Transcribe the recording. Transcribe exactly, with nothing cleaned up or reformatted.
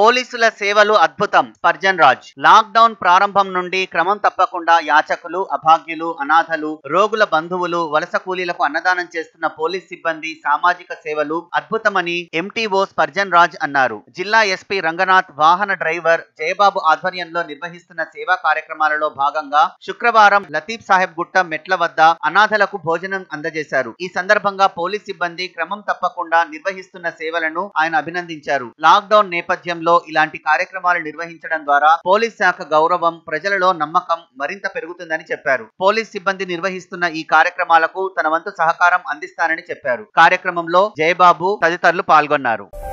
పోలీసుల సేవలు అద్భుతం. స్పర్జన్ రాజ్. లాక్ డౌన్ ప్రారంభం నుండి క్రమం తప్పకుండా యాచకులు, అభాగ్యులు, అనాథలు, రోగుల బంధువులు, వలస కూలీలకు అన్నదానం చేస్తున్న పోలీస్ సిబ్బంది సామాజిక సేవలు అద్భుతమని ఎంటీఓ స్పర్జన్ రాజ్ అన్నారు. జిల్లా ఎస్పీ రంగనాథ్ వాహన డ్రైవర్ జయబాబు ఆధ్వర్యంలో నిర్వహిస్తున్న సేవా కార్యక్రమాలలో భాగంగా శుక్రవారం లతీఫ్ సాహెబ్ గుట్ట మెట్ల వద్ద అనాథలకు భోజనం అందజేశారు. ఈ సందర్భంగా పోలీస్ సిబ్బంది క్రమం తప్పకుండా నిర్వహిస్తున్న సేవలను ఆయన అభినందించారు. లాక్ డౌన్ నేపథ్యంలో ఇలాంటి కార్యక్రమాలు నిర్వహించడం ద్వారా పోలీస్ శాఖ గౌరవం, ప్రజలలో నమ్మకం మరింత పెరుగుతుందని చెప్పారు. పోలీస్ సిబ్బంది నిర్వహిస్తున్న ఈ కార్యక్రమాలకు తన వంతు సహకారం అందిస్తానని చెప్పారు. కార్యక్రమంలో జయబాబు తదితరులు పాల్గొన్నారు.